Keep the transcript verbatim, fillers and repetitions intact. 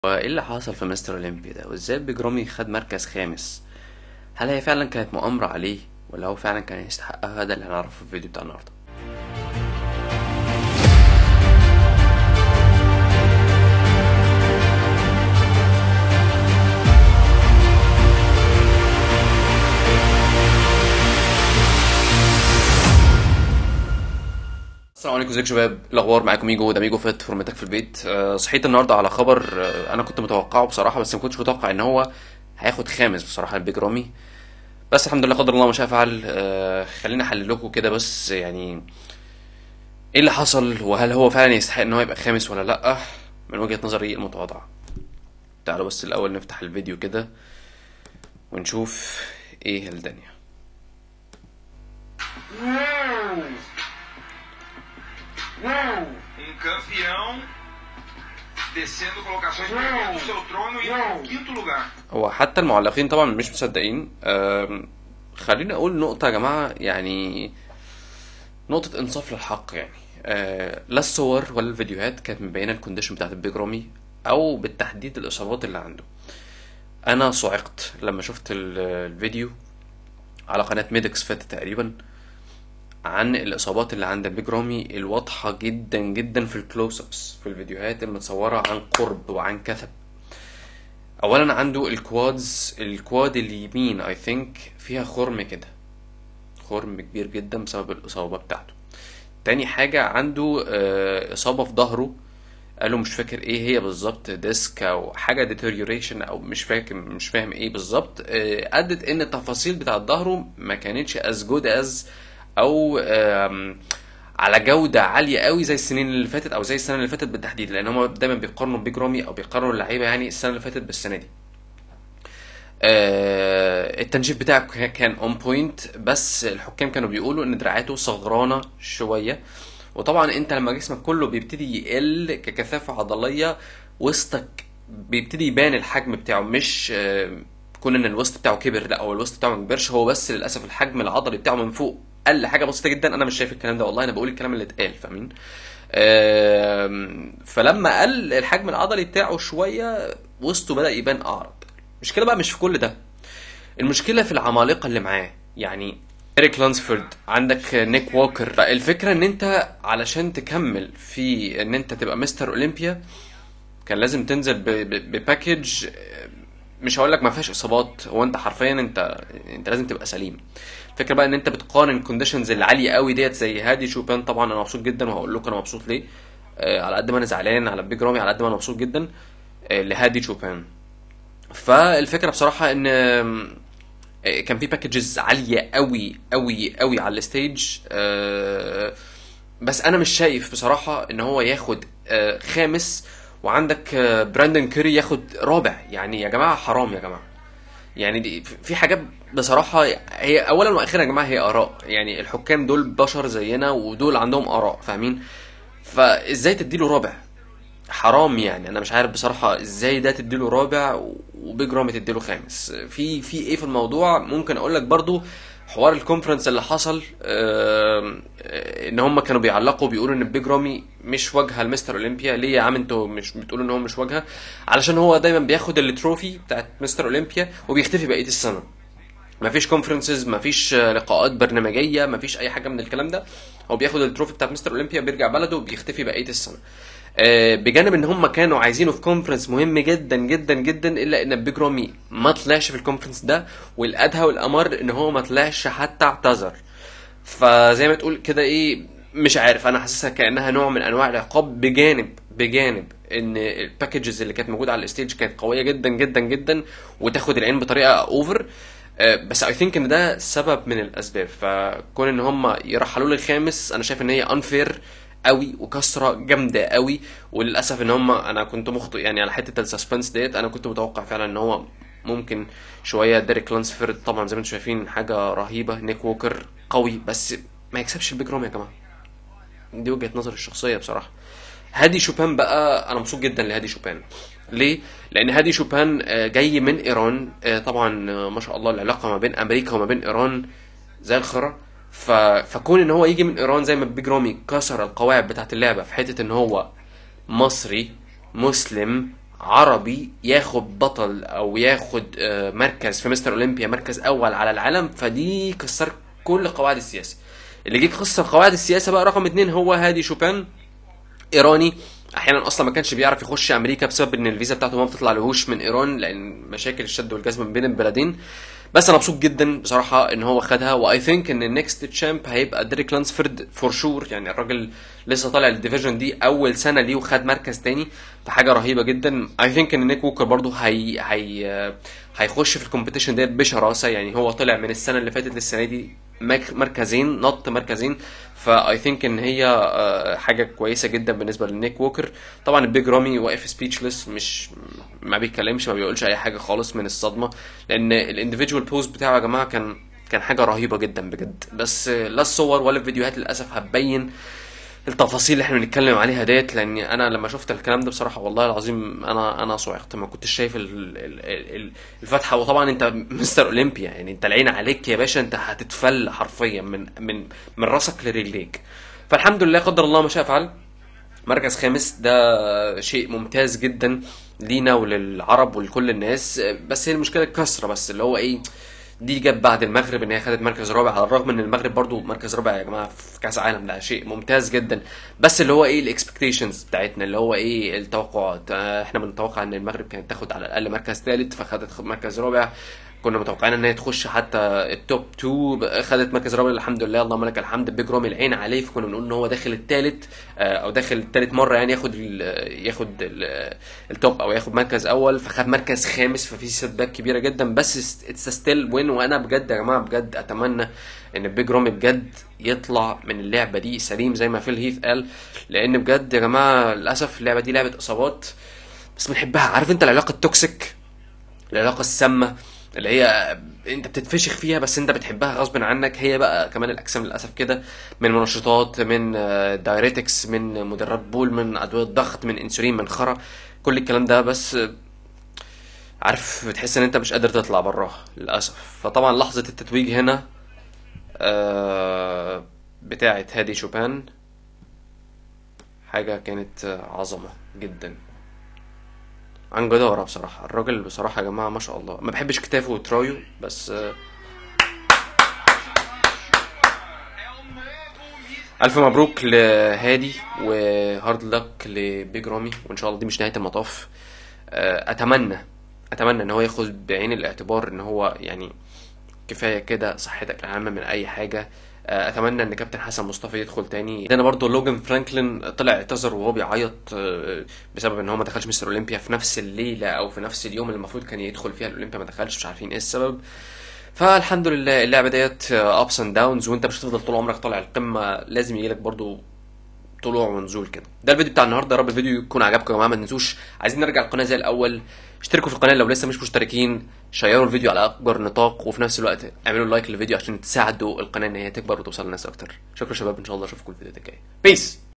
وايه اللي حصل في مستر اولمبيا ده، وازاي بيج رامي خد مركز خامس؟ هل هي فعلا كانت مؤامرة عليه، ولا هو فعلا كان يستحقها؟ ده اللي هنعرفه في الفيديو بتاع النهارده. السلام عليكم، ازيكم يا شباب؟ إيه الاخبار؟ معاكم ميجو، ده ميجو فات فورمتك في البيت. أه صحيت النهارده على خبر أه انا كنت متوقعه بصراحه، بس ما كنتش متوقع ان هو هياخد خامس بصراحه البيج رامي. بس الحمد لله، قدر الله ما شاء فعل. أه خليني احلل لكم كده بس، يعني ايه اللي حصل، وهل هو فعلا يستحق ان هو يبقى خامس ولا لا، من وجهة نظري المتواضعه. تعالوا بس الاول نفتح الفيديو كده ونشوف ايه الدنيا. Um campeão descendo colocações perdendo o seu trono e indo pro quinto lugar. هو حتى المعلقين طبعا مش مصدقين. أم، خليني اقول نقطة يا جماعة، يعني نقطة انصاف للحق. يعني أه، لا الصور ولا الفيديوهات كانت مبينة الكونديشن بتاعت البيج رامي، او بالتحديد الاصابات اللي عنده. انا صعقت لما شفت ال- الفيديو على قناة ميدكس فات تقريبا عن الاصابات اللي عند البيج رامي، الواضحة جدا جدا في الكلوز ابس، في الفيديوهات المتصورة عن قرب وعن كثب. اولا عنده الكوادز، الكواد اليمين اي ثينك فيها خرم كده، خرم كبير جدا بسبب الاصابه بتاعته. تاني حاجه عنده آه، اصابه في ظهره، قالوا مش فاكر ايه هي بالظبط، ديسك او حاجه ديتيريوريشن، او مش فاكر، مش فاهم ايه بالظبط. آه، ادت ان التفاصيل بتاعه ظهره ما كانتش از جود از، او آم، على جودة عالية قوي زي السنين اللي فاتت، او زي السنة اللي فاتت بالتحديد، لان هم دايما بيقارنوا بيج رامي او بيقارنوا اللعيبة يعني السنة اللي فاتت بالسنة دي. آه، التنشيف بتاعه كان اون بوينت، بس الحكام كانوا بيقولوا ان دراعاته صغرانه شويه. وطبعا انت لما جسمك كله بيبتدي يقل ككثافه عضليه، وسطك بيبتدي يبان الحجم بتاعه، مش آه، كون ان الوسط بتاعه كبر، لا هو الوسط بتاعه ما كبرش، هو بس للاسف الحجم العضلي بتاعه من فوق قل حاجه بسيطه جدا. انا مش شايف الكلام ده والله، انا بقول الكلام اللي اتقال، فاهمين؟ آم، فلما قل الحجم العضلي بتاعه شويه، وسطه بدأ يبان اعرض. المشكله بقى مش في كل ده، المشكله في العمالقه اللي معاه. يعني إريك لانسفورد، عندك نيك ووكر. الفكره ان انت علشان تكمل في ان انت تبقى مستر اولمبيا كان لازم تنزل ب- ب- بباكج. مش هقول لك ما فيهاش اصابات، هو انت حرفيا انت انت لازم تبقى سليم. الفكره بقى ان انت بتقارن الكونديشنز العاليه قوي ديت زي هادي شوبان. طبعا انا مبسوط جدا، وهقول لكم انا مبسوط ليه. آه، على قد ما انا زعلان على بيج رامي، على قد ما انا مبسوط جدا آه، لهادي شوبان. فالفكره بصراحه ان آم، آه، كان في باكجز عاليه قوي قوي قوي على الستيج. آه، بس انا مش شايف بصراحه ان هو ياخد آه، خامس، وعندك آه، براندon كيري ياخد رابع. يعني يا جماعه حرام يا جماعه. يعني دي في حاجات بصراحه، هي اولا واخيرا يا جماعه هي اراء. يعني الحكام دول بشر زينا، ودول عندهم اراء، فاهمين؟ فازاي تديله رابع؟ حرام. يعني انا مش عارف بصراحه ازاي ده تديله رابع وبيج رامي تديله خامس. في في ايه في الموضوع؟ ممكن اقول لك برضو حوار الكونفرنس اللي حصل. آم، آه، ان هم كانوا بيعلقوا بيقولوا ان بيج رامي مش واجهه لمستر اولمبيا. ليه يا عم انتوا مش بتقولوا ان هو مش واجهه؟ علشان هو دايما بياخد التروفي بتاعت مستر اولمبيا وبيختفي بقيه السنه. مفيش كونفرنسز، مفيش آه، لقاءات برنامجيه، مفيش اي حاجه من الكلام ده. هو بياخد التروفي بتاعت مستر اولمبيا، بيرجع بلده وبيختفي بقيه السنه. آه، بجانب ان هم كانوا عايزينه في كونفرنس مهم جدا جدا جدا، الا ان بيج رامي ما طلعش في الكونفرنس ده، والادهى والامر ان هو ما طلعش حتى اعتذر. فزي ما تقول كده ايه، مش عارف، انا حاسسها كانها نوع من انواع العقاب، بجانب بجانب ان الباكجز اللي كانت موجوده على الستيج كانت قويه جدا جدا جدا، وتاخد العين بطريقه اوفر. بس اي ثينك ان ده سبب من الاسباب. فكون ان هم يرحلوا لي الخامس، انا شايف ان هي انفير قوي وكسره جامده قوي. وللاسف ان هم، انا كنت مخطئ يعني على حته السسبنس ديت. انا كنت متوقع فعلا ان هو ممكن شويه. ديريك لانسفورد طبعا زي ما انتم شايفين حاجه رهيبه، نيك ووكر قوي، بس ما يكسبش البيج رامي يا جماعه. دي وجهه نظري الشخصيه بصراحه. هادي شوبان بقى، انا مبسوط جدا لهادي شوبان. ليه؟ لان هادي شوبان آه، جاي من ايران. آه، طبعا آه، ما شاء الله العلاقه ما بين امريكا وما بين ايران زي الخرا. ف... فكون ان هو يجي من ايران زي ما بيج رامي كسر القواعد بتاعت اللعبه في حته ان هو مصري مسلم عربي ياخد بطل او ياخد آه، مركز في مستر اولمبيا، مركز اول على العالم، فدي كسر كل قواعد السياسه. اللي جه كسر قواعد السياسه بقى رقم اتنين هو هادي شوبان، ايراني. احيانا اصلا ما كانش بيعرف يخش امريكا بسبب ان الفيزا بتاعته ما بتطلع لهوش من ايران، لان مشاكل الشد والجذب من بين البلدين. بس انا مبسوط جدا بصراحه ان هو خدها، واي ثينك ان النكست تشامب هيبقى ديريك لانسفورد فور شور. يعني الراجل لسه طالع الديفيجن دي اول سنه ليه وخد مركز تاني، فحاجه رهيبه جدا. اي ثينك ان نيك ووكر برضو هي هي هيخش في الكومبيتيشن ديت بشراسه. يعني هو طلع من السنه اللي فاتت للسنه دي مك- مركزين، نط مركزين. فاي ثينك ان هي آه، حاجه كويسه جدا بالنسبه لنيك ووكر. طبعا البيج رامي واقف سبيتشلس، مش ما بيتكلمش، ما بيقولش اي حاجه خالص من الصدمه، لان الانديفيدوال بوست بتاعه يا جماعه كان كان حاجه رهيبه جدا بجد. بس آه، لا الصور ولا الفيديوهات للاسف هتبين التفاصيل اللي احنا بنتكلم عليها ديت، لان انا لما شفت الكلام ده بصراحه والله العظيم انا انا صعقت، ما كنتش شايف ال- ال- ال- الفتحه. وطبعا انت مستر اولمبيا، يعني انت العين عليك يا باشا، انت هتتفل حرفيا من من من راسك لرجليك. فالحمد لله قدر الله ما شاء فعل، مركز خامس ده شيء ممتاز جدا لينا وللعرب ولكل الناس. بس هي المشكله الكسره، بس اللي هو ايه، دي جت بعد المغرب ان هي خدت مركز رابع، على الرغم ان المغرب برضو مركز رابع يا جماعه في كاس عالم، ده شيء ممتاز جدا. بس اللي هو ايه الاكسبكتيشنز بتاعتنا، اللي هو ايه التوقعات، آه، احنا بنتوقع ان المغرب كانت تاخد على الاقل مركز ثالث، فخدت مركز رابع. كنا متوقعين ان هي تخش حتى التوب اتنين، خدت مركز رابع الحمد لله، اللهم لك الحمد. بيج رامي العين عليه، فكنا بنقول ان هو داخل الثالث او داخل الثالث مره، يعني ياخد ال ياخد ال التوب او ياخد مركز اول، فخد مركز خامس. ففي سيت باك كبيره جدا، بس اتس ستيل وين. وانا بجد يا جماعه بجد اتمنى ان بيج رامي بجد يطلع من اللعبه دي سليم زي ما فيل هيث قال، لان بجد يا جماعه للاسف اللعبه دي لعبه اصابات، بس بنحبها. عارف انت العلاقه التوكسيك، العلاقه السامه اللي هي انت بتتفشخ فيها بس انت بتحبها غصب عنك. هي بقى كمان الاجسام للاسف كده، من منشطات، من آه، دايريتكس، من مدرات بول، من ادويه ضغط، من انسولين، من خرا، كل الكلام ده. بس آه، عارف بتحس ان انت مش قادر تطلع براها للاسف. فطبعا لحظه التتويج هنا آه، بتاعه هادي شوبان حاجه كانت آه، عظمه جدا عن جدارة. بصراحة الراجل بصراحة يا جماعة ما شاء الله، ما بحبش كتافه وترايو، بس آه، ألف مبروك لهادي، وهارد لك لبيج رامي، وإن شاء الله دي مش نهاية المطاف. آه، أتمنى أتمنى إن هو ياخد بعين الاعتبار إن هو يعني كفايه كده صحتك اهم من اي حاجه. آه، اتمنى ان كابتن حسن مصطفى يدخل تاني. عندنا برضو لوجان فرانكلين طلع اعتذر وهو بيعيط آه، بسبب ان هو ما دخلش مستر اولمبيا في نفس الليله او في نفس اليوم اللي المفروض كان يدخل فيها الاولمبيا، ما دخلش، مش عارفين ايه السبب. فالحمد لله اللعبه ديت ابس اند داونز، وانت مش هتفضل طول عمرك طالع القمه، لازم يجيلك برضو طلوع ونزول كده. ده الفيديو بتاع النهارده، يا رب الفيديو يكون عجبكم يا جماعه. ما تنسوش عايزين نرجع القناه زي الاول، اشتركوا في القناه لو لسه مش مشتركين، شيروا الفيديو على اكبر نطاق، وفي نفس الوقت اعملوا لايك للفيديو عشان تساعدوا القناه ان هي تكبر وتوصل لناس اكتر. شكرا شباب، ان شاء الله اشوفكم الفيديو الجاي. بيس.